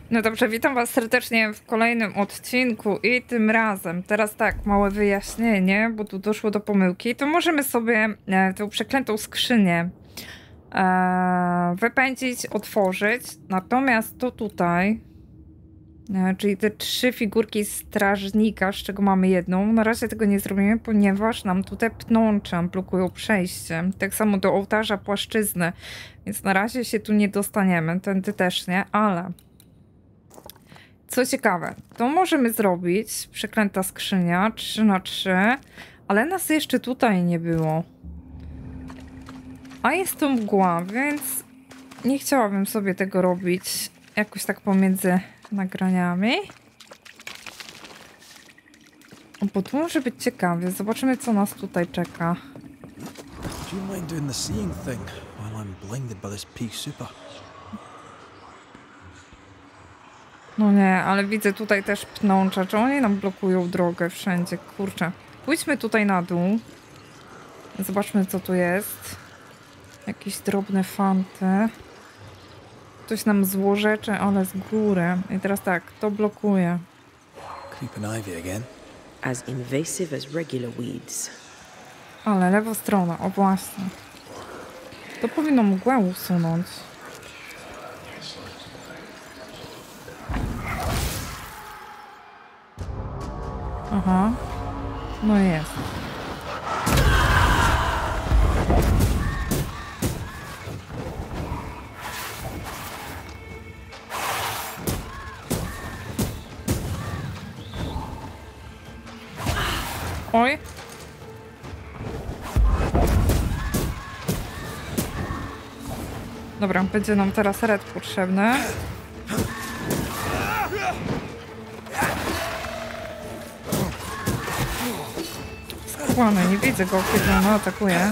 No dobrze, witam was serdecznie w kolejnym odcinku i tym razem, teraz tak, małe wyjaśnienie, bo tu doszło do pomyłki, to możemy sobie tę przeklętą skrzynię wypędzić, otworzyć, natomiast to tutaj, czyli te 3 figurki strażnika, z czego mamy jedną, na razie tego nie zrobimy, ponieważ nam tutaj pnącze blokują przejście, tak samo do ołtarza płaszczyzny, więc na razie się tu nie dostaniemy, tędy też nie, ale... Co ciekawe, to możemy zrobić, przeklęta skrzynia, 3×3, ale nas jeszcze tutaj nie było. A jest to mgła, więc nie chciałabym sobie tego robić jakoś tak pomiędzy nagraniami. Bo tu może być ciekawie, zobaczymy co nas tutaj czeka. Do you mind doing the seeing thing while I'm blinded by this pea super? No nie, ale widzę tutaj też pnącza. Czy oni nam blokują drogę wszędzie? Kurczę. Pójdźmy tutaj na dół. Zobaczmy, co tu jest. Jakieś drobne fanty. Ktoś nam złorzecze, ale z góry. I teraz tak, to blokuje. Creeping ivy again. As invasive as regular weeds. Ale lewa strona, o właśnie. To powinno mgłę usunąć. Aha. No jest. Oj. Dobra, będzie nam teraz red potrzebny. Skłany, nie widzę go, kiedy on atakuje.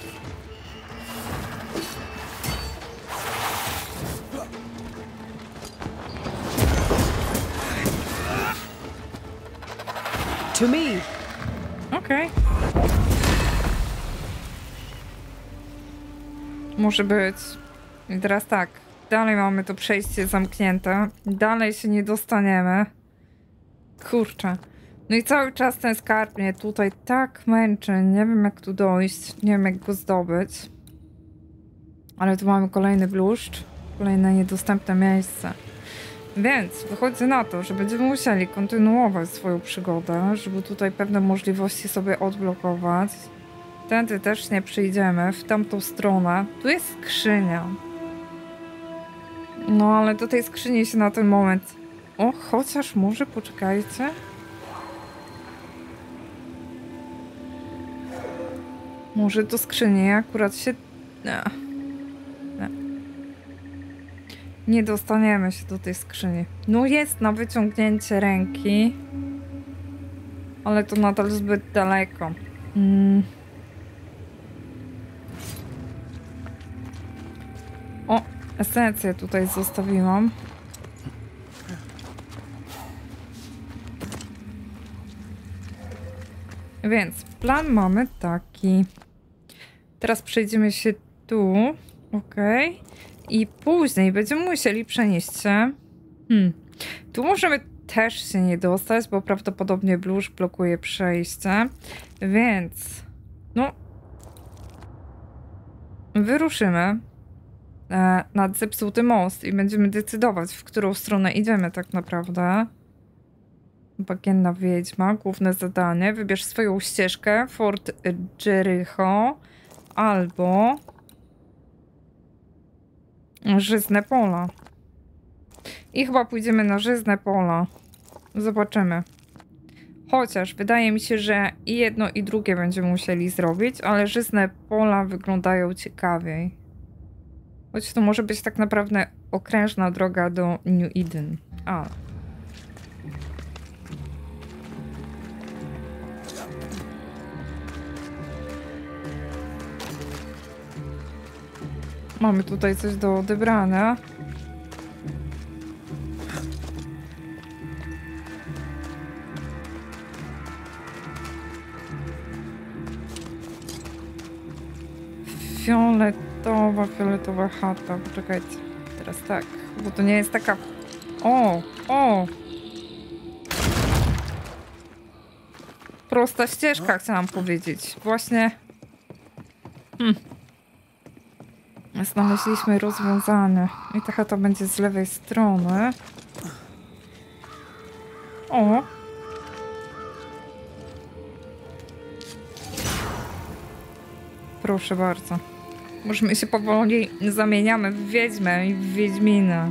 To me. Okej. Może być. I teraz tak. Dalej mamy to przejście zamknięte. Dalej się nie dostaniemy. Kurczę. No i cały czas ten skarb mnie tutaj tak męczy. Nie wiem jak tu dojść. Nie wiem jak go zdobyć. Ale tu mamy kolejny bluszcz. Kolejne niedostępne miejsce. Więc wychodzi na to, że będziemy musieli kontynuować swoją przygodę, żeby tutaj pewne możliwości sobie odblokować. Tędy też nie przyjdziemy, w tamtą stronę. Tu jest skrzynia. No ale do tej skrzyni się na ten moment... O, chociaż może poczekajcie. Może do skrzyni akurat się... Nie. Nie dostaniemy się do tej skrzyni. No jest na wyciągnięcie ręki. Ale to nadal zbyt daleko. O, esencję tutaj zostawiłam. Więc plan mamy taki. Teraz przejdziemy się tu. Okej. I później będziemy musieli przenieść się. Tu możemy też się nie dostać, bo prawdopodobnie bluszcz blokuje przejście. Więc no wyruszymy nad zepsuty most i będziemy decydować, w którą stronę idziemy tak naprawdę. Bagienna wiedźma, główne zadanie. Wybierz swoją ścieżkę. Fort Jericho albo żyzne pola. I chyba pójdziemy na żyzne pola. Zobaczymy. Chociaż wydaje mi się, że i jedno i drugie będziemy musieli zrobić, ale żyzne pola wyglądają ciekawiej. Choć to może być tak naprawdę okrężna droga do New Eden. A. Mamy tutaj coś do odebrania. Fioletowa chata. Poczekajcie. Teraz tak. Bo to nie jest taka O, o! Prosta ścieżka, chciałam powiedzieć. Właśnie... Znaleźliśmy rozwiązanie. I ta chata będzie z lewej strony. O! Proszę bardzo. Może my się powoli zamieniamy w wiedźmę i w wiedźmina.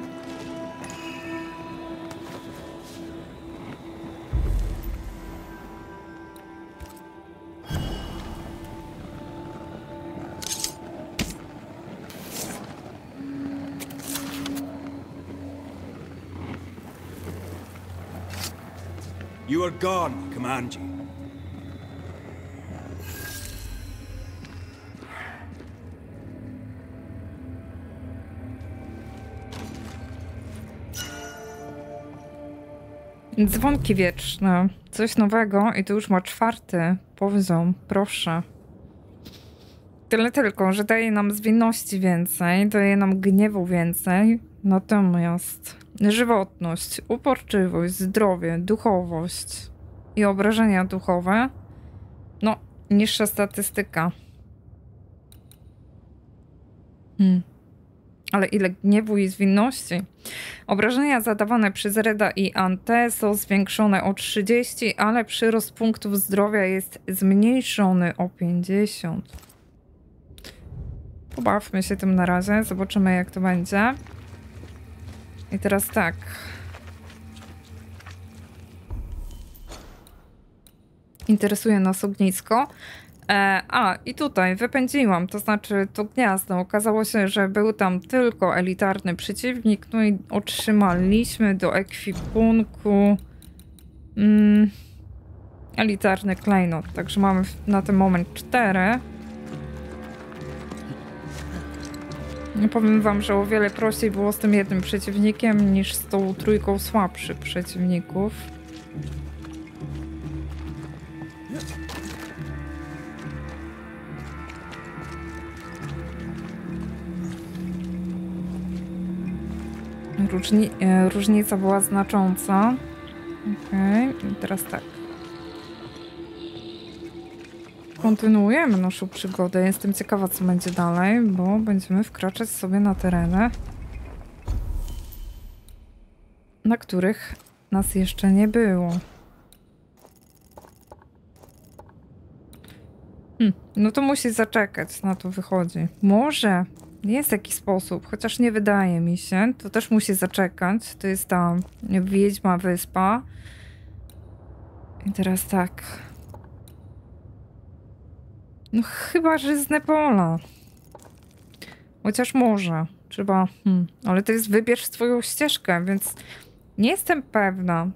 You are gone, Comanche. Dzwonki wieczne. Coś nowego i to już ma 4. poziom. Proszę. Tyle tylko, że daje nam zwinności więcej, daje nam gniewu więcej. Natomiast żywotność, uporczywość, zdrowie, duchowość i obrażenia duchowe, no, niższa statystyka. Ale ile gniewu i zwinności? Obrażenia zadawane przez Reda i Ante są zwiększone o 30, ale przyrost punktów zdrowia jest zmniejszony o 50. Pobawmy się tym na razie, zobaczymy jak to będzie. I teraz tak. Interesuje nas ognisko. I tutaj wypędziłam, to znaczy to gniazdo. Okazało się, że był tam tylko elitarny przeciwnik, no i otrzymaliśmy do ekwipunku elitarny klejnot. Także mamy na ten moment 4. Powiem wam, że o wiele prościej było z tym jednym przeciwnikiem niż z tą 3 słabszych przeciwników. Różnica była znacząca. Okej, i teraz tak. Kontynuujemy naszą przygodę. Jestem ciekawa, co będzie dalej, bo będziemy wkraczać sobie na tereny, na których nas jeszcze nie było. No to musi zaczekać, na to wychodzi. Może jest jakiś sposób, chociaż nie wydaje mi się. To też musi zaczekać. To jest ta Wiedźma Wyspa. I teraz tak. No chyba, że z Nepola. Chociaż może. Trzeba... Ale to jest wybierz swoją ścieżkę, więc nie jestem pewna.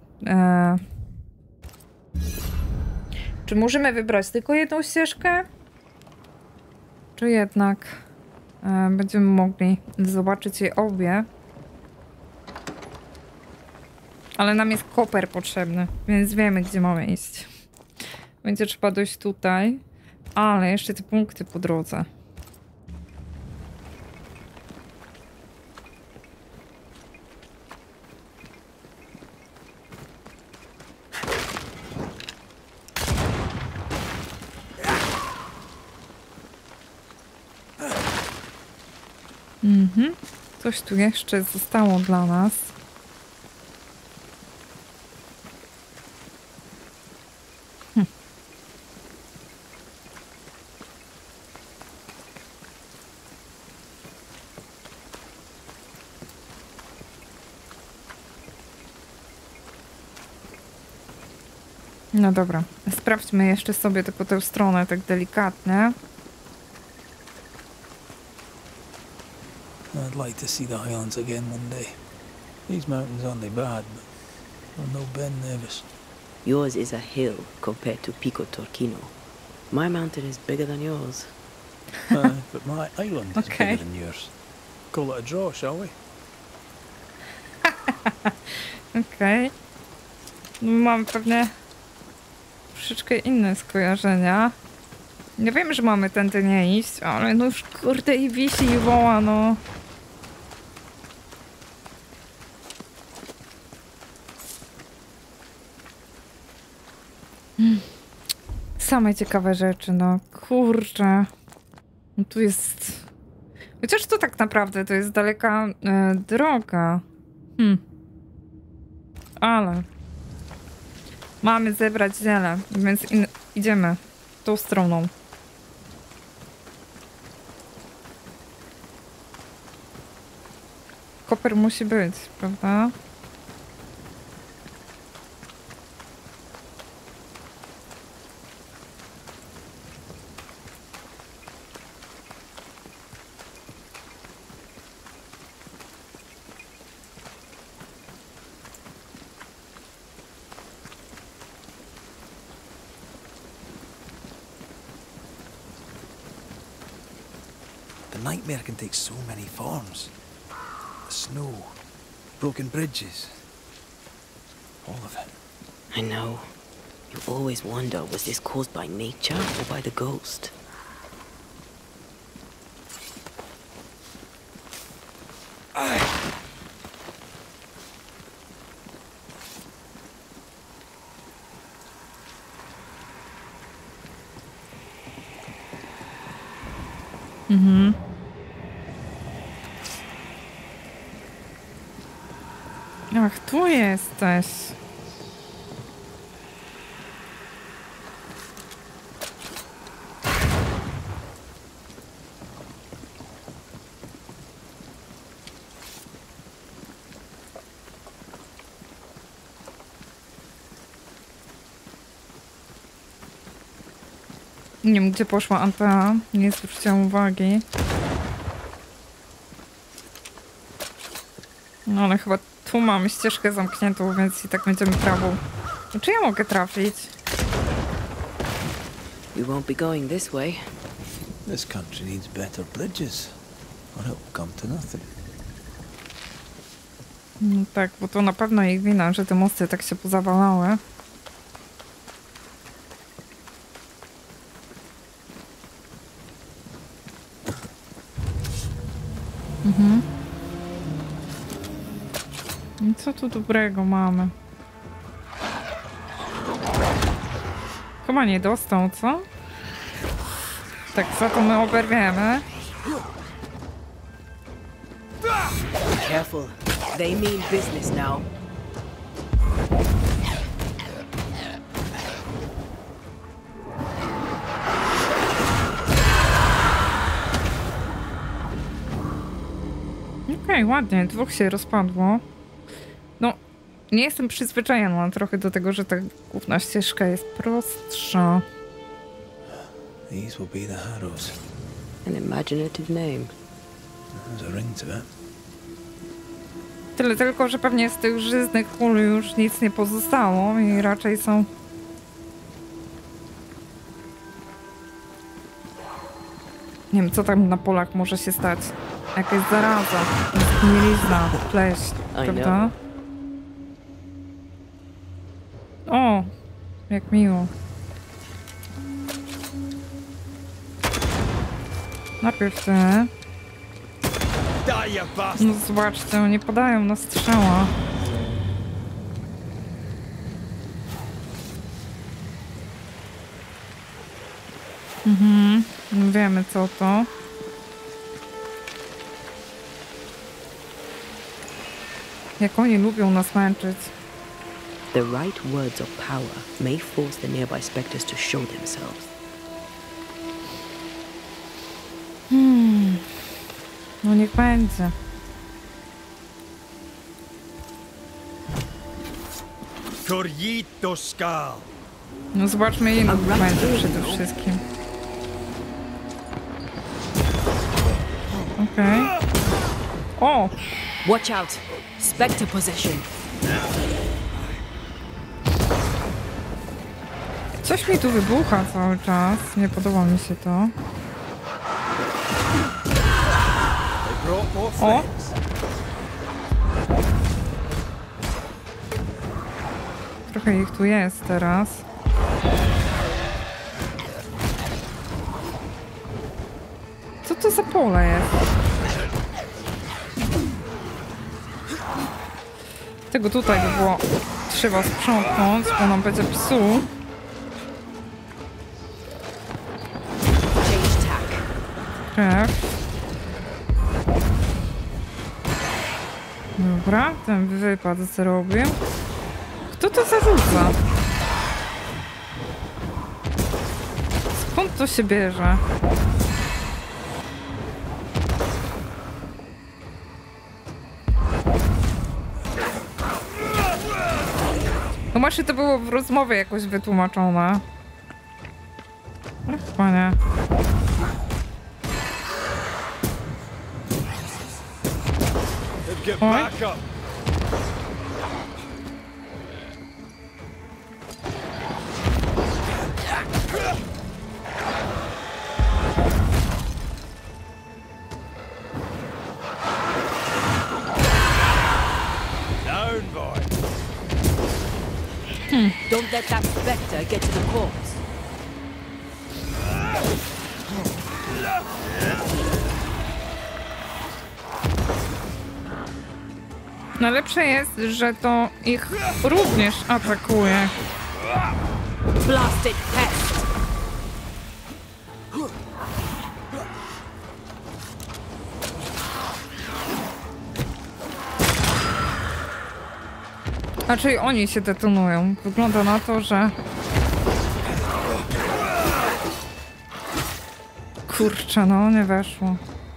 Czy możemy wybrać tylko jedną ścieżkę? Czy jednak będziemy mogli zobaczyć je obie? Ale nam jest koper potrzebny, więc wiemy, gdzie mamy iść. Będzie trzeba dojść tutaj. Ale jeszcze te punkty po drodze. Coś tu jeszcze zostało dla nas. No dobra, sprawdźmy jeszcze sobie tylko tę stronę tak delikatnie. I'd like to see the Highlands again one day. These mountains aren't they bad, but I'm no Ben Nevis. Yours is a hill compared to Pico Torquino. My mountain is bigger than yours. But my island is Okay. bigger than yours. Call it a draw, shall we? Okej. Mam pewnie troszeczkę inne skojarzenia. Ja wiem, że mamy tędy nie iść, ale no już kurde i wisi i woła, no. Same ciekawe rzeczy, no kurczę. No tu jest... Chociaż to tak naprawdę to jest daleka droga. Ale... Mamy zebrać ziele, więc idziemy tą stroną. Koper musi być, prawda? The nightmare can take so many forms. The snow, broken bridges, all of it. I know. You always wonder, was this caused by nature or by the ghost? Ach, tu jesteś. Nie wiem, gdzie poszła Antea. Nie zwróciłam uwagi. No ale chyba tu mamy ścieżkę zamkniętą, więc i tak będziemy prawą. No, czy ja mogę trafić? We won't be going this way. This country needs better bridges, or it'll come to nothing. No tak, bo to na pewno ich wina, że te mosty tak się pozawalały. I co tu dobrego mamy? Chyba nie dostał, co? Tak, za to my oberwiemy. Careful. They mean business now. Okej, ładnie, dwóch się rozpadło. No, nie jestem przyzwyczajona trochę do tego, że ta główna ścieżka jest prostsza. These will be the Harrows. An imaginative name. There's a ring to it. Tyle tylko, że pewnie z tych żyznych kul już nic nie pozostało i raczej są... Nie wiem, co tam na polach może się stać. Jakaś zaraza, mielizna, pleśń, prawda? O, jak miło. Najpierw te. No zobaczcie, oni podają na strzała. Wiemy co to. Jak oni lubią nas męczyć. The right words of power may force the nearby specters to show themselves. No niech będzie. No zobaczmy jej dokumenty przede wszystkim. Okej. O! Watch out! Spectre possession. Coś mi tu wybucha cały czas. Nie podoba mi się to. O! Trochę ich tu jest teraz. Co to za pole jest? Tego tutaj by było trzeba sprzątnąć, bo nam będzie psuł. Krew. Dobra, ten wypad zrobił. Kto to zarzuca? Skąd to się bierze? No właśnie to było w rozmowie jakoś wytłumaczone. Ale chyba nie. Oj. Don't let that specter get to the corpse. Najlepsze jest, że to ich również atakuje. Blasted pest! A czyli oni się detonują. Wygląda na to, że... Kurczę, no nie weszło.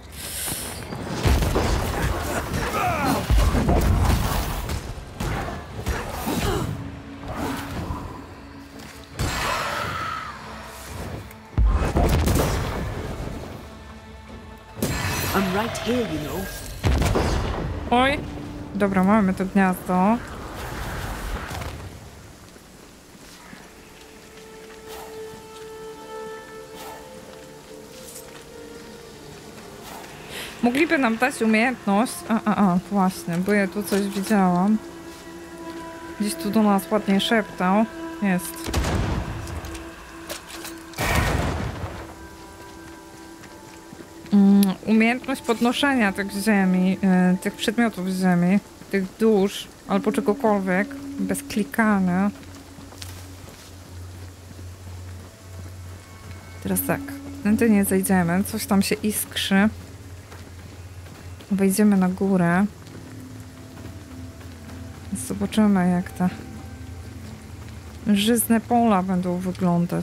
I'm right here, you know. Oj. Dobra, mamy to gniazdo. Mogliby nam dać umiejętność. Właśnie, bo ja tu coś widziałam. Gdzieś tu do nas ładnie szeptał. Jest. Umiejętność podnoszenia tych ziemi, tych przedmiotów z ziemi, tych dusz albo czegokolwiek bez klikania. Teraz tak, tędy nie zejdziemy, coś tam się iskrzy. Wejdziemy na górę. Zobaczymy, jak te żyzne pola będą wyglądać.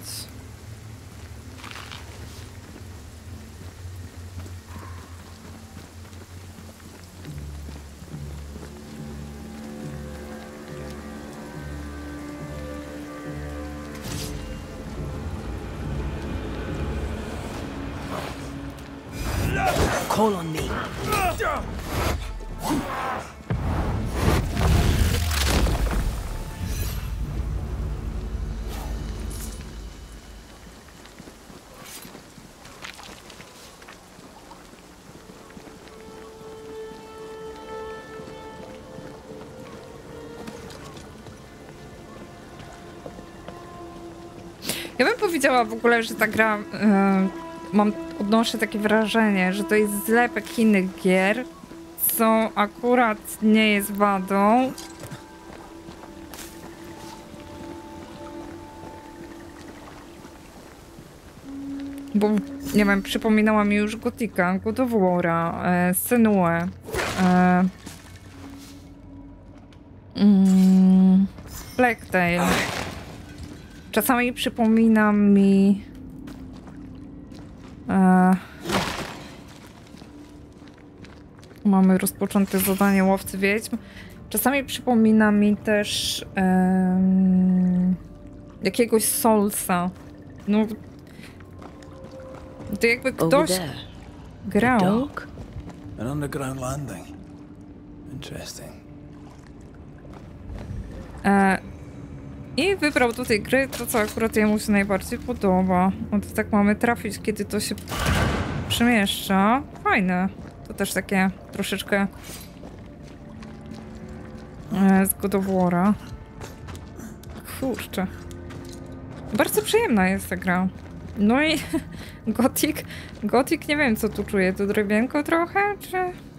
Call on me. Ja bym powiedziała w ogóle, że ta gra... odnoszę takie wrażenie, że to jest zlepek innych gier, co akurat nie jest wadą. Bo, nie wiem, przypominała mi już Gotika, God of War'a, Senue. Plague Tale. Czasami przypomina mi... Mamy rozpoczęte zadanie Łowcy Wiedźm. Czasami przypomina mi też jakiegoś Soulsa. No, to jakby ktoś grał. An underground landing. Interesting. I wybrał do tej gry to, co akurat jemu się najbardziej podoba. Od tak mamy trafić, kiedy to się przemieszcza. Fajne. To też takie troszeczkę z God of War'a. Kurczę. Bardzo przyjemna jest ta gra. No i Gothic nie wiem, co tu czuję. To drewienko trochę, czy...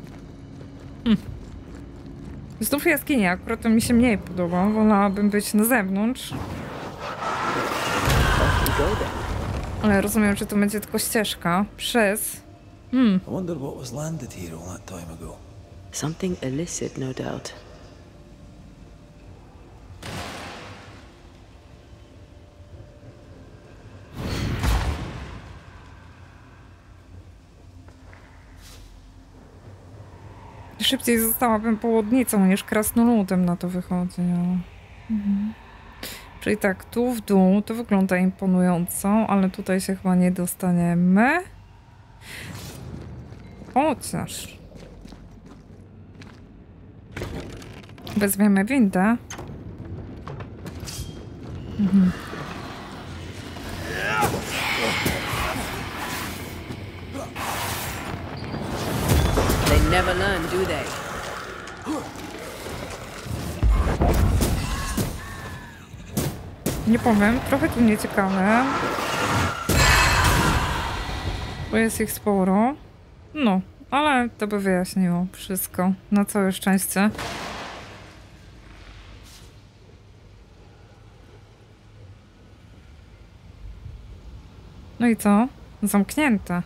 Znów jaskinia, akurat to mi się mniej podoba. Wolałabym być na zewnątrz. Ale rozumiem, że to będzie tylko ścieżka przez I wonder what was landed here all that time ago. Something illicit, no doubt. Szybciej zostałabym południcą niż krasnoludem, na to wychodzi. No. Czyli tak, tu w dół to wygląda imponująco, ale tutaj się chyba nie dostaniemy. Chociaż. Wezwiemy windę. They never learn, do they? Nie powiem, trochę tu nieciekawe. Bo jest ich sporo. No, ale to by wyjaśniło wszystko. Na całe szczęście. No i co? Zamknięte.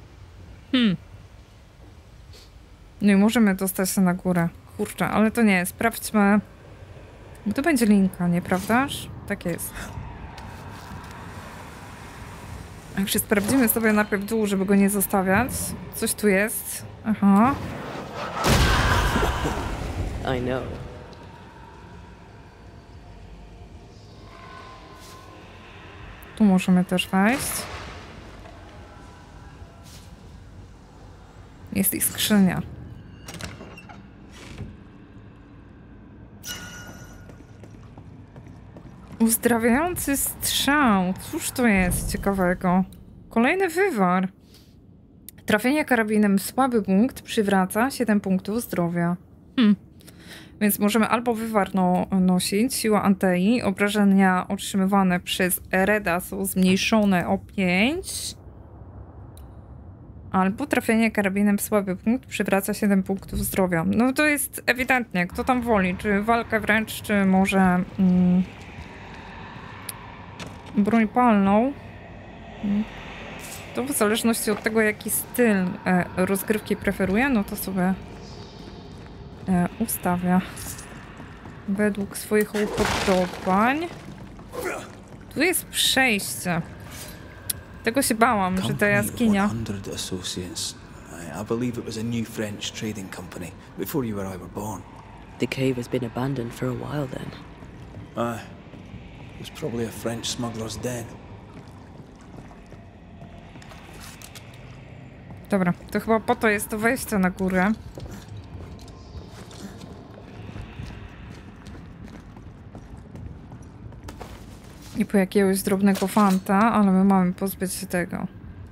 No i możemy dostać się na górę. Kurczę, ale to nie. Sprawdźmy. Bo to będzie linka, nieprawdaż? Tak jest. Także sprawdzimy sobie najpierw dół, żeby go nie zostawiać. Coś tu jest. Aha. I know. Tu możemy też wejść. Jest ich skrzynia. Uzdrawiający strzał. Cóż to jest ciekawego? Kolejny wywar. Trafienie karabinem w słaby punkt przywraca 7 punktów zdrowia. Więc możemy albo wywar nosić, siła Antei, obrażenia otrzymywane przez Reda są zmniejszone o 5. Albo trafienie karabinem w słaby punkt przywraca 7 punktów zdrowia. No to jest ewidentnie, kto tam woli, czy walkę wręcz, czy może broń palną. To w zależności od tego, jaki styl rozgrywki preferuje, no to sobie ustawia według swoich upodobań. Tu jest przejście. Tego się bałam, że ta jaskinia. I believe it was a new French trading company before you or I were born. The cave has been abandoned for a while then. Aye. It was probably a French smuggler's den. Dobra, to chyba po to jest to wejście na górę. I po jakiegoś drobnego fanta, ale my mamy pozbyć się tego.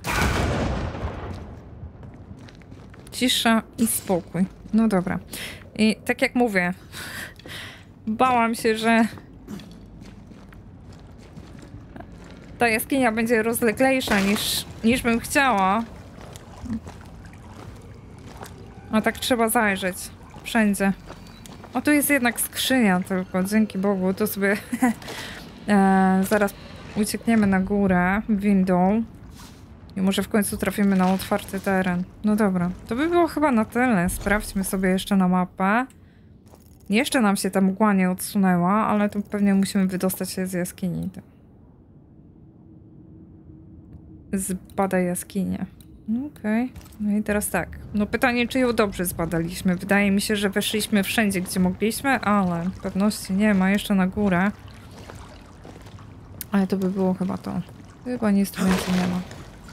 Cisza i spokój. No dobra. I tak jak mówię, bałam się, że ta jaskinia będzie rozleglejsza niż bym chciała. A tak trzeba zajrzeć. Wszędzie. O, tu jest jednak skrzynia tylko, dzięki Bogu. To sobie zaraz uciekniemy na górę windą. I może w końcu trafimy na otwarty teren. No dobra, to by było chyba na tyle. Sprawdźmy sobie jeszcze na mapę. Jeszcze nam się ta mgła nie odsunęła, ale tu pewnie musimy wydostać się z jaskini. Zbadaj jaskinię. Okej. No i teraz tak. No pytanie, czy ją dobrze zbadaliśmy. Wydaje mi się, że weszliśmy wszędzie, gdzie mogliśmy, ale pewności nie ma. Jeszcze na górę. Ale to by było chyba to. Chyba nic tu więcej nie ma.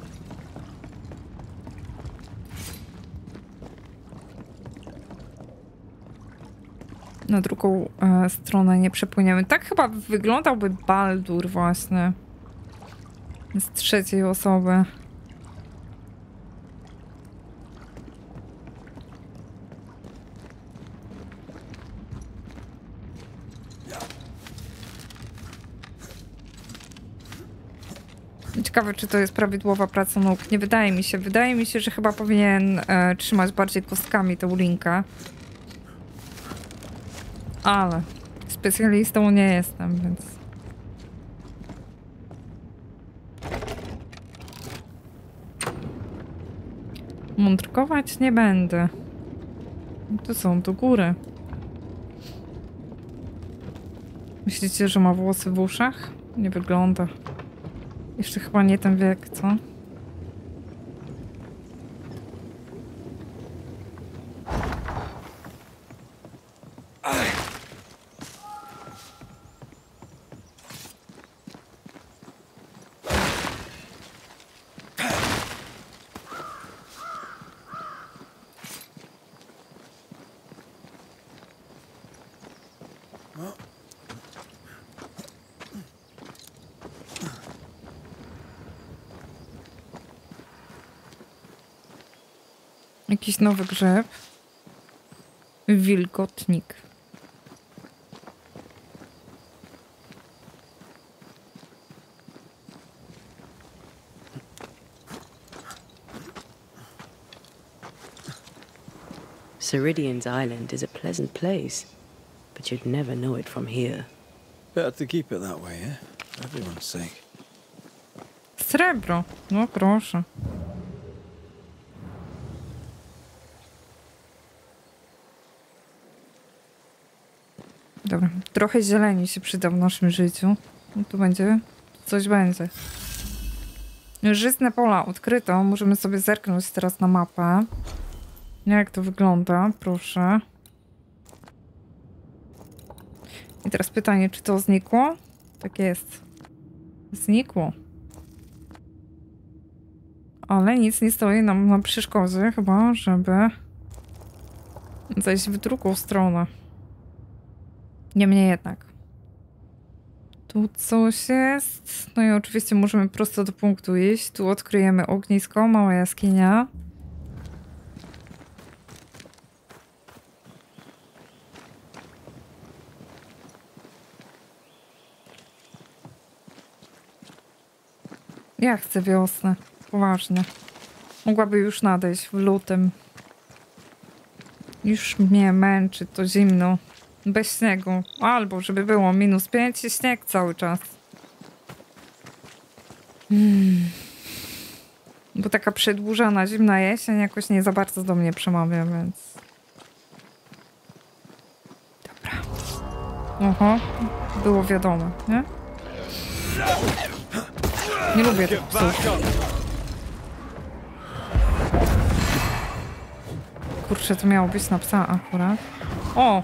Na drugą stronę nie przepłyniemy. Tak chyba wyglądałby Baldur właśnie. Z trzeciej osoby. Ciekawe, czy to jest prawidłowa praca nóg. Nie wydaje mi się. Wydaje mi się, że chyba powinien trzymać bardziej kostkami tą linkę. Ale specjalistą nie jestem, więc... Mądrkować nie będę. To są do góry. Myślicie, że ma włosy w uszach? Nie wygląda. Jeszcze chyba nie ten wiek, co? Jakiś nowy grzeb. Wilgotnik. Ceridian's Island is a pleasant place, but you'd never know it from here. Better to keep it that way, eh? For everyone's sake. Srebro. No proszę. Dobra, trochę zieleni się przyda w naszym życiu. No tu będzie, coś będzie. Żyzne pola odkryto. Możemy sobie zerknąć teraz na mapę. Jak to wygląda, proszę. I teraz pytanie, czy to znikło? Tak jest. Znikło. Ale nic nie stoi nam na przeszkodzie, chyba, żeby zejść w drugą stronę. Niemniej jednak. Tu coś jest. No i oczywiście możemy prosto do punktu iść. Tu odkryjemy ognisko, mała jaskinia. Ja chcę wiosnę. Poważnie. Mogłaby już nadejść w lutym. Już mnie męczy to zimno. Bez śniegu. Albo żeby było -5 i śnieg cały czas. Bo taka przedłużana zimna jesień jakoś nie za bardzo do mnie przemawia, więc... Dobra. Oho. Było wiadomo, nie? Nie lubię tych psów. Kurczę, to miało być na psa akurat. O!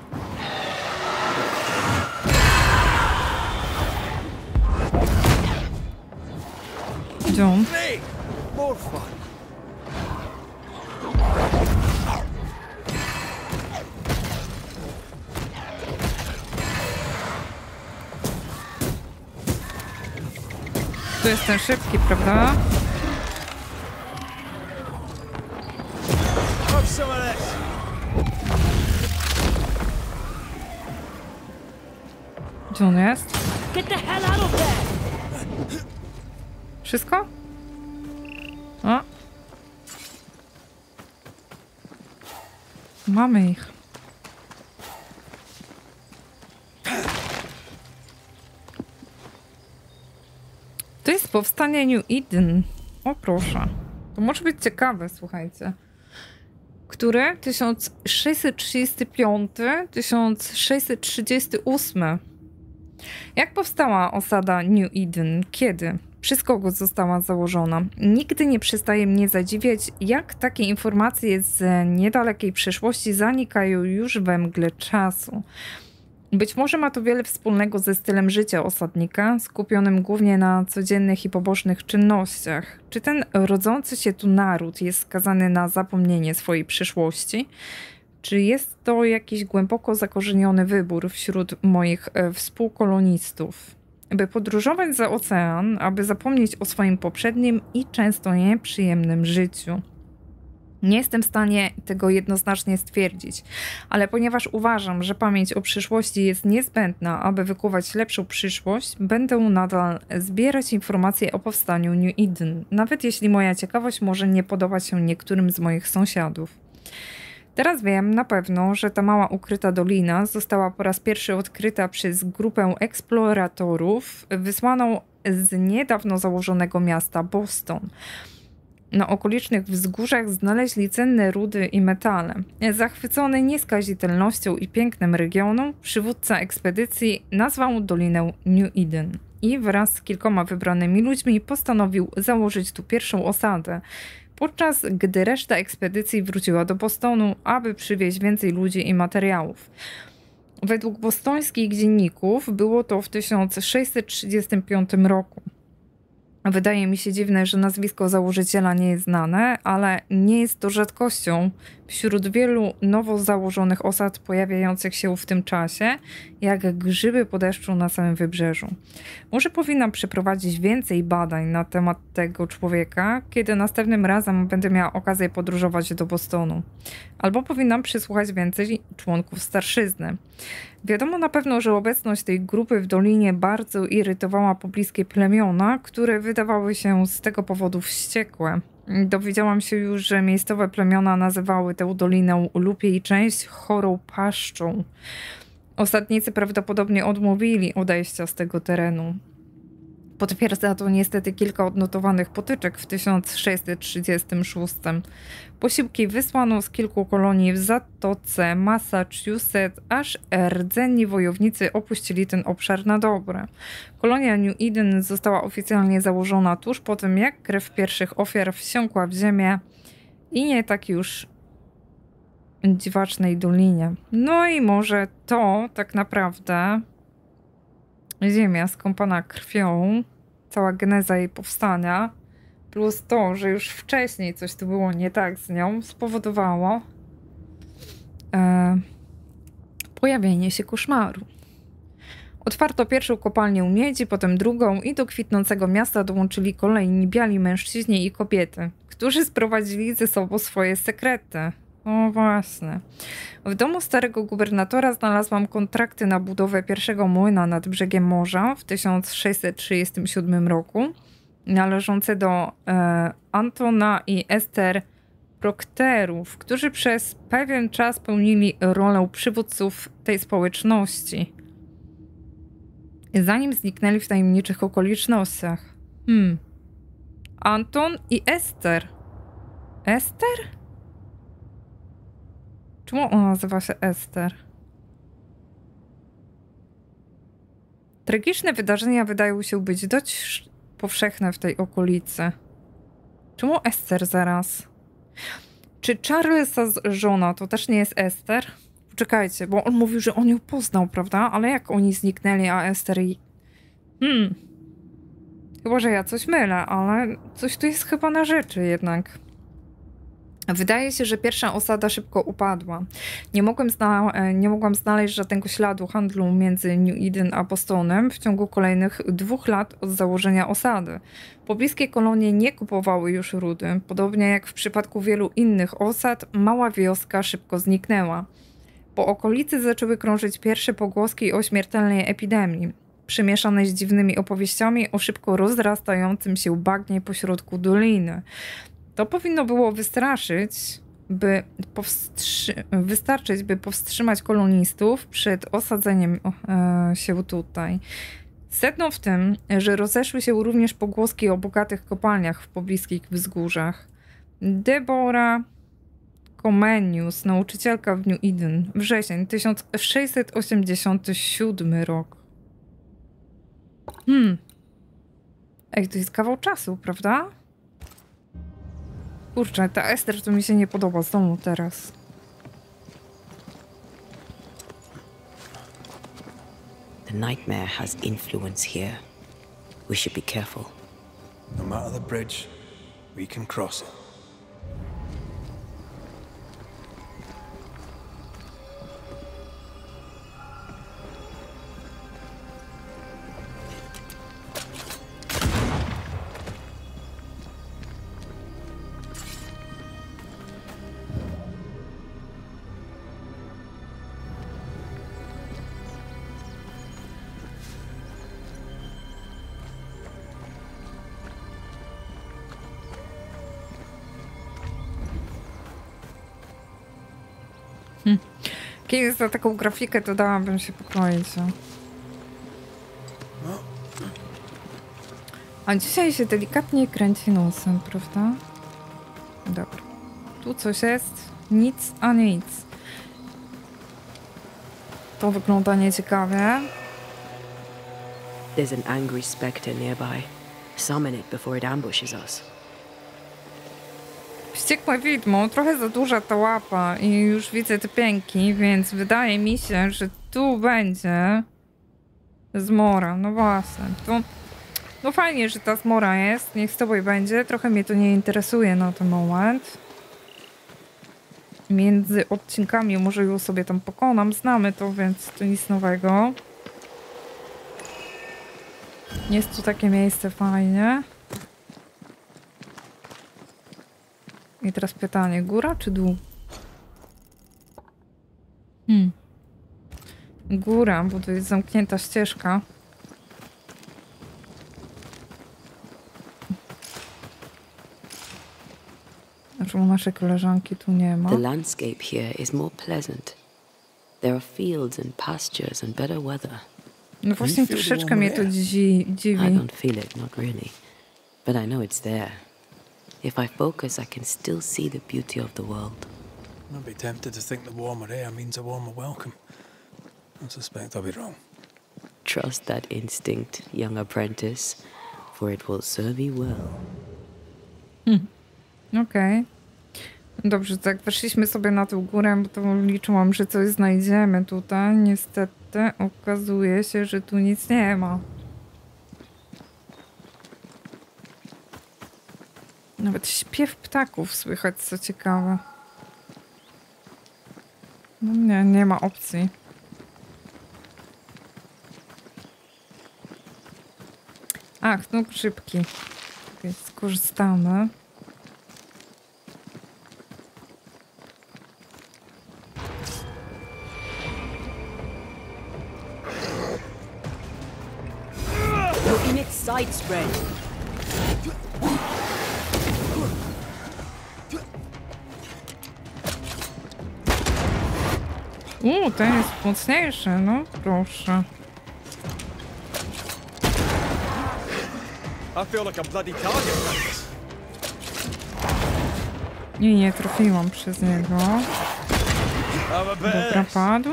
John. Tu jest ten szybki, prawda? Gdzie on jest? Wszystko? O. Mamy ich. To jest powstanie New Eden. O proszę. To może być ciekawe, słuchajcie. Który? 1635, 1638. Jak powstała osada New Eden? Kiedy? Przez kogo została założona? Nigdy nie przestaje mnie zadziwiać, jak takie informacje z niedalekiej przeszłości zanikają już we mgle czasu. Być może ma to wiele wspólnego ze stylem życia osadnika, skupionym głównie na codziennych i pobocznych czynnościach. Czy ten rodzący się tu naród jest skazany na zapomnienie swojej przeszłości? Czy jest to jakiś głęboko zakorzeniony wybór wśród moich współkolonistów? By podróżować za ocean, aby zapomnieć o swoim poprzednim i często nieprzyjemnym życiu. Nie jestem w stanie tego jednoznacznie stwierdzić, ale ponieważ uważam, że pamięć o przyszłości jest niezbędna, aby wykuwać lepszą przyszłość, będę nadal zbierać informacje o powstaniu New Eden, nawet jeśli moja ciekawość może nie podobać się niektórym z moich sąsiadów. Teraz wiem na pewno, że ta mała ukryta dolina została po raz pierwszy odkryta przez grupę eksploratorów wysłaną z niedawno założonego miasta Boston. na okolicznych wzgórzach znaleźli cenne rudy i metale. Zachwycony nieskazitelnością i pięknem regionu, przywódca ekspedycji nazwał dolinę New Eden i wraz z kilkoma wybranymi ludźmi postanowił założyć tu pierwszą osadę, podczas gdy reszta ekspedycji wróciła do Bostonu, aby przywieźć więcej ludzi i materiałów. Według bostońskich dzienników było to w 1635 roku. Wydaje mi się dziwne, że nazwisko założyciela nie jest znane, ale nie jest to rzadkością wśród wielu nowo założonych osad pojawiających się w tym czasie, jak grzyby po deszczu na samym wybrzeżu. Może powinnam przeprowadzić więcej badań na temat tego człowieka, kiedy następnym razem będę miała okazję podróżować do Bostonu. Albo powinnam przysłuchać więcej członków starszyzny. Wiadomo na pewno, że obecność tej grupy w dolinie bardzo irytowała pobliskie plemiona, które wydawały się z tego powodu wściekłe. Dowiedziałam się już, że miejscowe plemiona nazywały tę dolinę lub jej część chorą paszczą. Osadnicy prawdopodobnie odmówili odejścia z tego terenu. Potwierdza to niestety kilka odnotowanych potyczek w 1636. Posiłki wysłano z kilku kolonii w Zatoce, Massachusetts, aż rdzenni wojownicy opuścili ten obszar na dobre. Kolonia New Eden została oficjalnie założona tuż po tym, jak krew pierwszych ofiar wsiąkła w ziemię i nie tak już dziwacznej dolinie. No i może to tak naprawdę ziemia skąpana krwią, cała geneza jej powstania, plus to, że już wcześniej coś tu było nie tak z nią, spowodowało pojawienie się koszmaru. Otwarto pierwszą kopalnię miedzi, potem drugą i do kwitnącego miasta dołączyli kolejni biali mężczyźni i kobiety, którzy sprowadzili ze sobą swoje sekrety. O właśnie. W domu starego gubernatora znalazłam kontrakty na budowę pierwszego młyna nad brzegiem morza w 1637 roku, należące do Antona i Esther Procterów, którzy przez pewien czas pełnili rolę przywódców tej społeczności, zanim zniknęli w tajemniczych okolicznościach. Anton i Esther. Esther? Czemu ona nazywa się Esther? Tragiczne wydarzenia wydają się być dość powszechne w tej okolicy. Czemu Esther zaraz? Czy Charlesa żona to też nie jest Esther? Poczekajcie, bo on mówił, że on ją poznał, prawda? Ale jak oni zniknęli, a Esther i... Chyba, że ja coś mylę, ale coś tu jest chyba na rzeczy jednak. Wydaje się, że pierwsza osada szybko upadła. Nie mogłam znaleźć żadnego śladu handlu między New Eden a Bostonem w ciągu kolejnych 2 lat od założenia osady. Pobliskie kolonie nie kupowały już rudy. Podobnie jak w przypadku wielu innych osad, mała wioska szybko zniknęła. Po okolicy zaczęły krążyć pierwsze pogłoski o śmiertelnej epidemii, przymieszane z dziwnymi opowieściami o szybko rozrastającym się bagnie pośrodku doliny. To powinno było wystarczyć, by powstrzymać kolonistów przed osadzeniem się tutaj. Sedno w tym, że rozeszły się również pogłoski o bogatych kopalniach w pobliskich wzgórzach. Deborah Comenius, nauczycielka w New Eden, wrzesień 1687 rok. Ej, to jest kawał czasu, prawda? Kurczę, ta Esther to mi się nie podoba z domu teraz. The nightmare has influence here. We should be careful. No matter the bridge, we can cross it. Kiedyś za taką grafikę to dałabym się pokroić. A dzisiaj się delikatnie kręci nosem, prawda? Dobra. Tu coś jest? Nic, a nic. To wygląda nieciekawie. There's an angry spectre nearby. Summon it before it ambushes us. Wściekłe widmo, trochę za duża ta łapa i już widzę te pięki, więc wydaje mi się, że tu będzie zmora. No właśnie. No fajnie, że ta zmora jest. Niech z tobą będzie. Trochę mnie to nie interesuje na ten moment. Między odcinkami może ją sobie tam pokonam. Znamy to, więc to nic nowego. Jest tu takie miejsce fajnie. I teraz pytanie, góra czy dół? Góra, bo tu jest zamknięta ścieżka. Znaczy u naszej koleżanki tu nie ma. The landscape here is more pleasant. There are fields and pastures and better weather. No właśnie troszeczkę mnie to dziwi. I don't feel it, not really. But I know it's there. If I focus, I can still see the beauty of the world. I'd be tempted to think the warmer air means a warmer welcome. I suspect I'll be wrong. Trust that instinct, young apprentice, for it will serve you well. Okej. Dobrze, tak weszliśmy sobie na tą górę, bo to liczyłam, że coś znajdziemy tutaj. Niestety okazuje się, że tu nic nie ma. Nawet śpiew ptaków słychać, co ciekawe. No nie ma opcji. Ach, no grzybki. Okay, skorzystamy. You're in its side spread. Ten jest mocniejszy, no proszę. I feel like a bloody target practice. Nie trafiłam przez niego. Dobra, padł.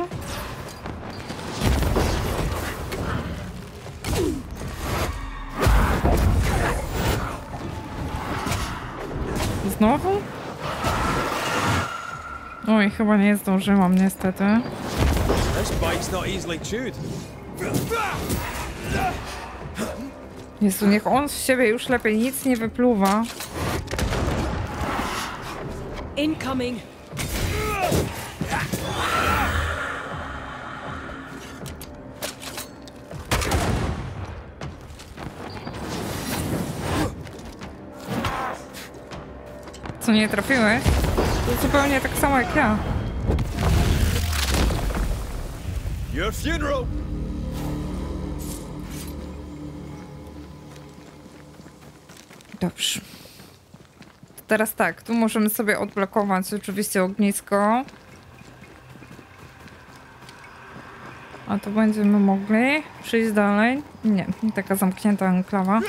Znowu? Oj, chyba nie zdążyłam niestety. This bite's not easily chewed. Jezu, niech on z siebie już lepiej nic nie wypluwa. Incoming. Co, nie trafiłeś? To zupełnie tak samo jak ja. Your funeral. Dobrze. Teraz tak, tu możemy sobie odblokować oczywiście ognisko. A to będziemy mogli przyjść dalej. Nie, taka zamknięta enklawa.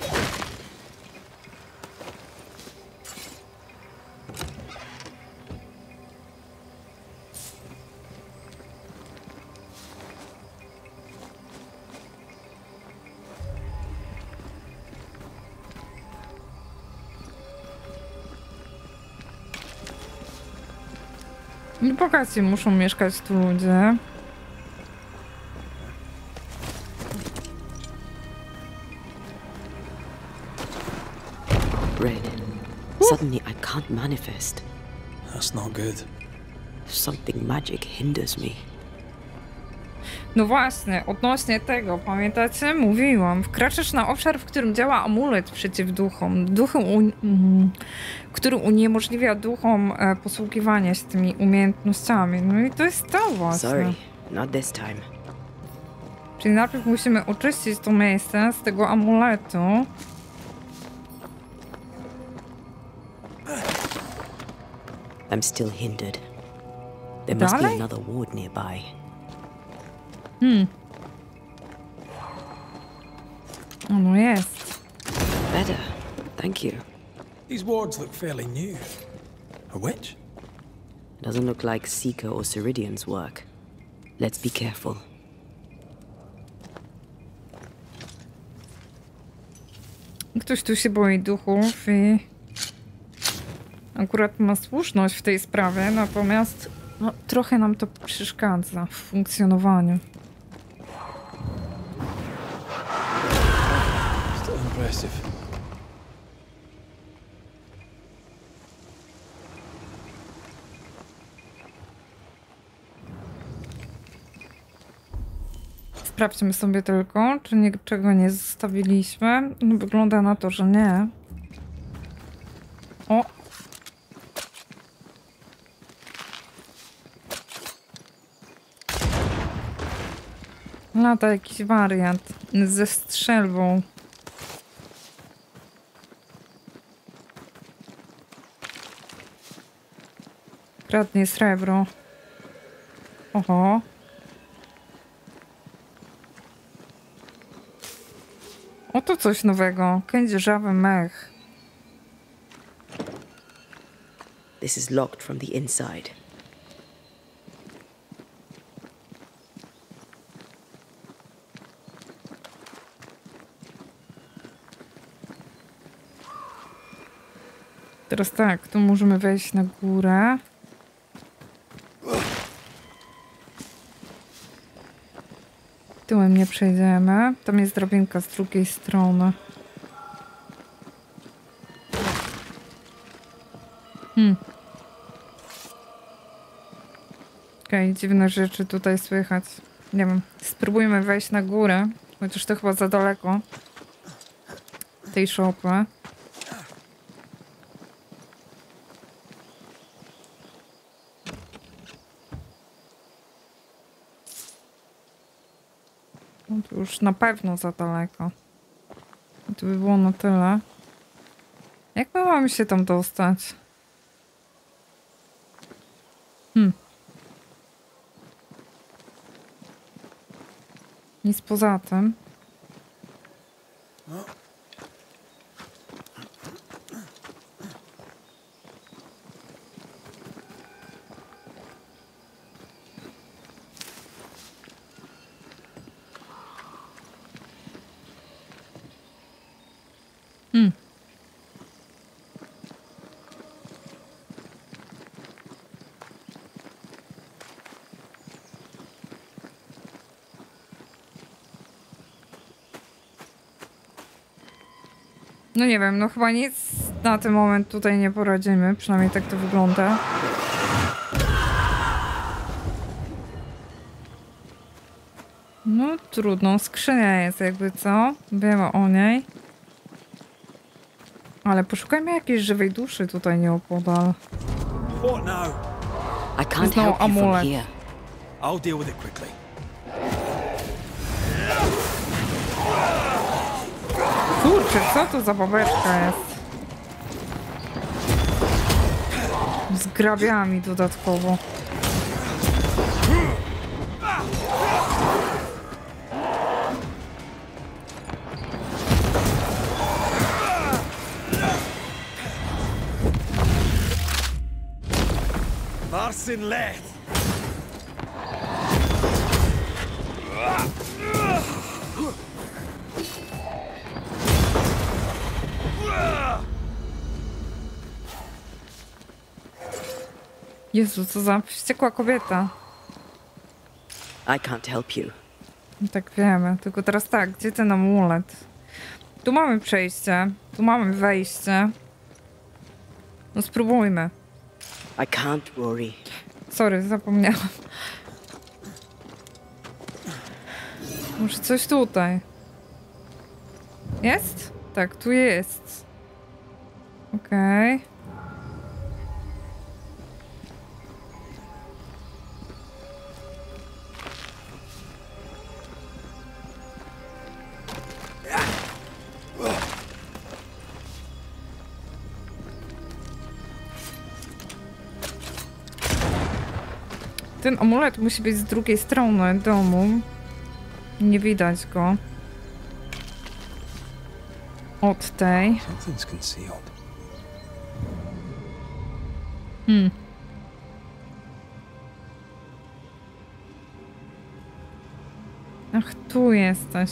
Bogaci muszą mieszkać tu ludzie. Red. Suddenly I can't manifest. That's not good. Something magic hinders me. No właśnie, odnośnie tego, pamiętacie? Mówiłam. Wkraczasz na obszar, w którym działa amulet przeciw duchom. Który uniemożliwia duchom posługiwanie się tymi umiejętnościami. No i to jest to właśnie. Sorry, not this time. Czyli najpierw musimy oczyścić to miejsce z tego amuletu. I'm still hindered. There must be Dalej? another ward nearby. No jest. Better. Thank you. These wards look fairly new. A witch? Doesn't look like Seeker or Ceridian's work. Let's be careful. Ktoś tu się boi duchów i akurat ma słuszność w tej sprawie, natomiast no, trochę nam to przeszkadza w funkcjonowaniu. Still impressive. Sprawdźmy sobie tylko, czy niczego nie zostawiliśmy. No, wygląda na to, że nie. O! Lata jakiś wariant ze strzelbą. Kradnie srebro. Oho. Oto coś nowego. Kędzierzawy mech. This is locked from the inside. Teraz tak, tu możemy wejść na górę. Tyłem nie przejdziemy. Tam jest drabinka z drugiej strony. Okej, dziwne rzeczy tutaj słychać. Nie wiem, spróbujmy wejść na górę. Chociaż to chyba za daleko. Tej szopy. No to już na pewno za daleko. To by było na tyle. Jak my mamy się tam dostać? Nic poza tym. No nie wiem, no chyba nic na ten moment tutaj nie poradzimy. Przynajmniej tak to wygląda. No trudno, skrzynia jest jakby co. Wiemy o niej. Ale poszukajmy jakiejś żywej duszy tutaj nieopodal. What now? I can't no help you from amulet. here. I'll deal with it quickly. Kurczę, co to za babeczka jest? Z grabiami dodatkowo. Marcin Leth! Jezu, co za wściekła kobieta. I can't help you. Tak wiemy, tylko teraz tak, gdzie ten amulet? Tu mamy przejście, tu mamy wejście. No spróbujmy. I can't, Rory. Sorry, zapomniałam. Może coś tutaj. Jest? Tak, tu jest. Okej. Ten amulet musi być z drugiej strony domu. Nie widać go. Od tej. Something's concealed. Ach, tu jesteś.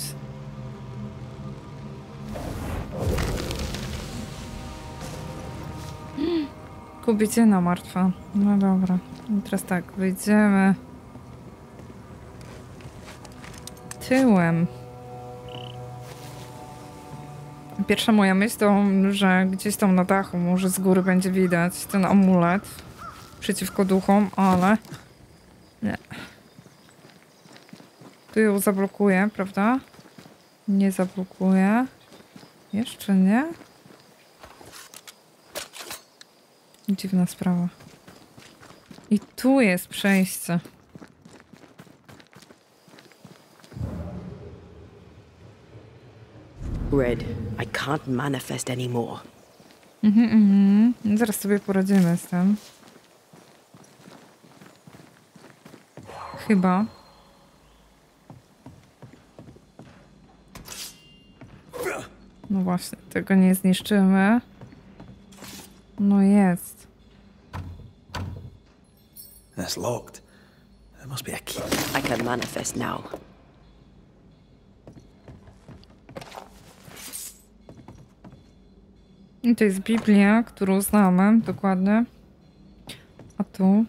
Kobiecina martwa. No dobra. I teraz tak, wyjdziemy tyłem. Pierwsza moja myśl to, że gdzieś tam na dachu może z góry będzie widać ten amulet przeciwko duchom, ale nie. Tu ją zablokuję, prawda? Nie zablokuję. Jeszcze nie? Dziwna sprawa. I tu jest przejście. Red, I can't manifest anymore. Zaraz sobie poradzimy z tym. Chyba. No właśnie, tego nie zniszczymy. No jest. That's locked. There must be a key. I can manifest now. I to jest Biblia, którą znamy dokładnie. A tu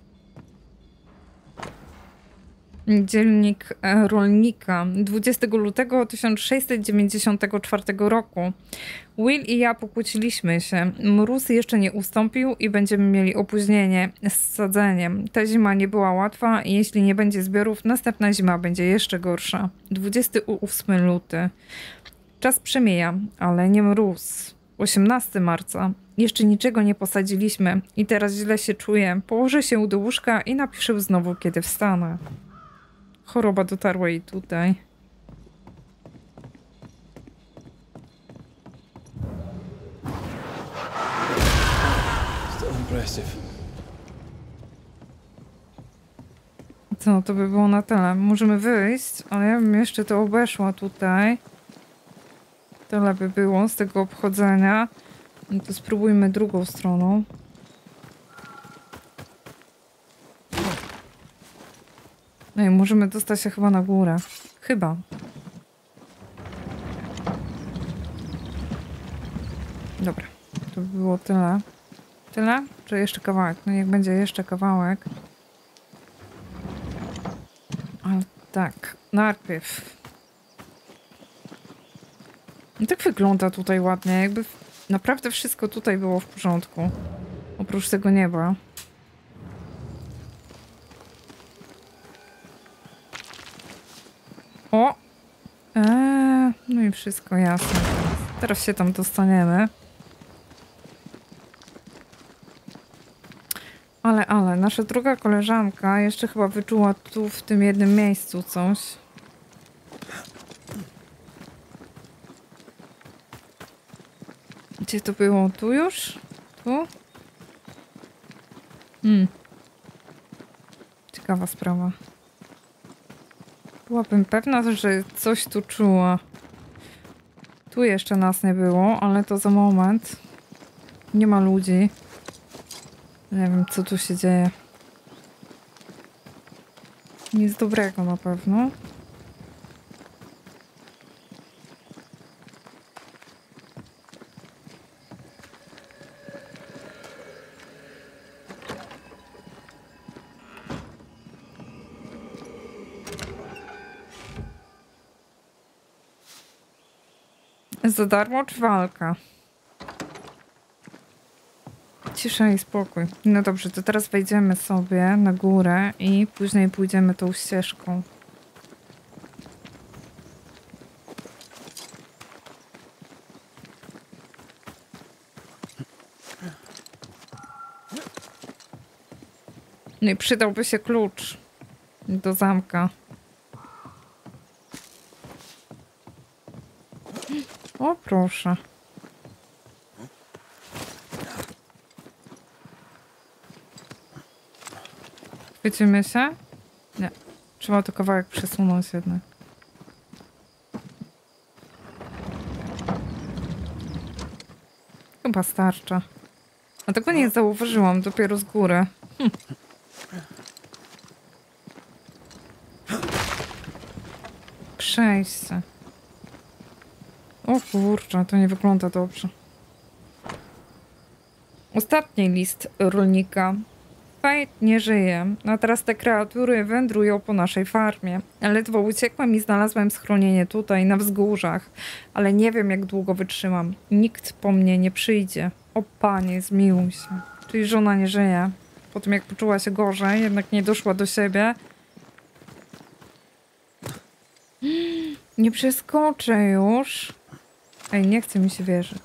dziennik rolnika 20 lutego 1694 roku. Will i ja pokłóciliśmy się. Mróz jeszcze nie ustąpił i będziemy mieli opóźnienie z sadzeniem. Ta zima nie była łatwa i jeśli nie będzie zbiorów, następna zima będzie jeszcze gorsza. 28 luty. Czas przemija, ale nie mróz. 18 marca. Jeszcze niczego nie posadziliśmy i teraz źle się czuję. Położę się do łóżka i napiszę znowu, kiedy wstanę. Choroba dotarła i tutaj. Still impressive. Co, to by było na tyle. Możemy wyjść, ale ja bym jeszcze to obeszła tutaj. Tyle by było z tego obchodzenia. No to spróbujmy drugą stroną. No i możemy dostać się chyba na górę. Chyba. Dobra. To by było tyle. Tyle? Czy jeszcze kawałek? No niech będzie jeszcze kawałek. Ale tak. Najpierw. I tak wygląda tutaj ładnie. Jakby naprawdę wszystko tutaj było w porządku. Oprócz tego nieba. O! No i wszystko jasne. Teraz się tam dostaniemy. Ale, nasza druga koleżanka jeszcze chyba wyczuła tu w tym jednym miejscu coś. Gdzie to było? Tu już? Tu? Ciekawa sprawa. Byłabym pewna, że coś tu czuła. Tu jeszcze nas nie było, ale to za moment. Nie ma ludzi. Nie wiem, co tu się dzieje. Nic dobrego na pewno. Za darmo czy walka? Cisza i spokój. No dobrze, to teraz wejdziemy sobie na górę i później pójdziemy tą ścieżką. No i przydałby się klucz do zamka. O, proszę. Chwycimy się? Nie. Trzeba to kawałek przesunąć jednak. Chyba starcza. A tego nie zauważyłam, dopiero z góry. Przejście. O kurczę, to nie wygląda dobrze. Ostatni list rolnika. Fate nie żyje, a teraz te kreatury wędrują po naszej farmie. Ledwo uciekłem i znalazłem schronienie tutaj, na wzgórzach. Ale nie wiem, jak długo wytrzymam. Nikt po mnie nie przyjdzie. O Panie, zmiłuj się. Czyli żona nie żyje. Po tym, jak poczuła się gorzej, jednak nie doszła do siebie. Nie przeskoczę już. Ej, nie chce mi się wierzyć.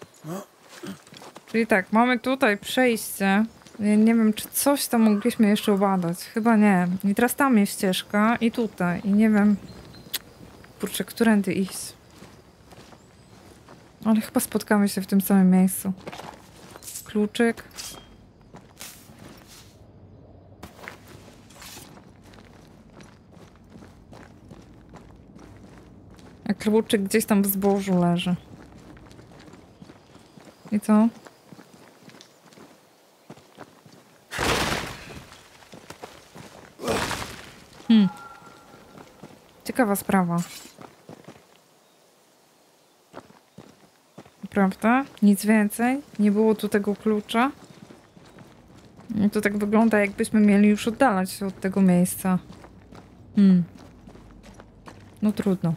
Czyli tak, mamy tutaj przejście. Ja nie wiem, czy coś tam mogliśmy jeszcze obadać. Chyba nie. I teraz tam jest ścieżka i tutaj. I nie wiem... Kurczę, którędy iść? Ale chyba spotkamy się w tym samym miejscu. Kluczyk. A kluczyk gdzieś tam w zbożu leży. I co? Ciekawa sprawa. Prawda? Nic więcej? Nie było tu tego klucza? No to tak wygląda, jakbyśmy mieli już oddalać się od tego miejsca. No trudno.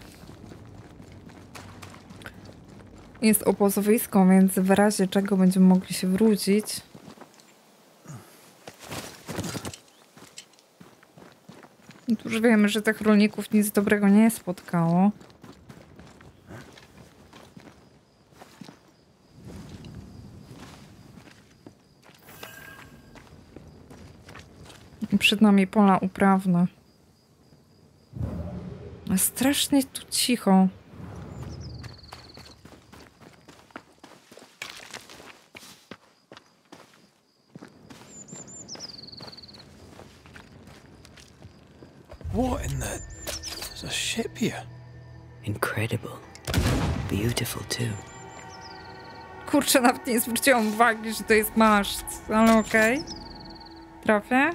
Jest obozowisko, więc w razie czego będziemy mogli się wrócić. No to już wiemy, że tych rolników nic dobrego nie spotkało. Przed nami pola uprawne. A strasznie tu cicho. What in the... There's a ship here. Incredible. Beautiful too. Kurczę, nawet nie zwróciłam uwagi, że to jest maszt. Ale okej. Trafię?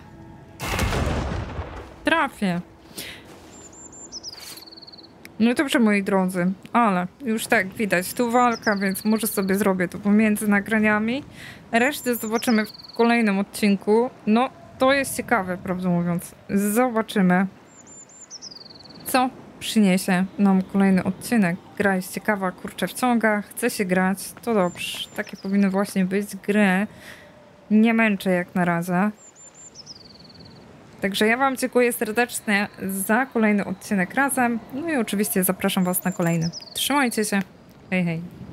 Trafię. No i dobrze, moi drodzy. Ale już tak widać, tu walka, więc może sobie zrobię to pomiędzy nagraniami. Resztę zobaczymy w kolejnym odcinku. No, to jest ciekawe, prawdę mówiąc. Zobaczymy, co przyniesie nam kolejny odcinek. Gra jest ciekawa, kurczę, wciąga, chce się grać, to dobrze. Takie powinny właśnie być gry. Nie męczę jak na razie. Także ja wam dziękuję serdecznie za kolejny odcinek razem. No i oczywiście zapraszam was na kolejny. Trzymajcie się. Hej, hej.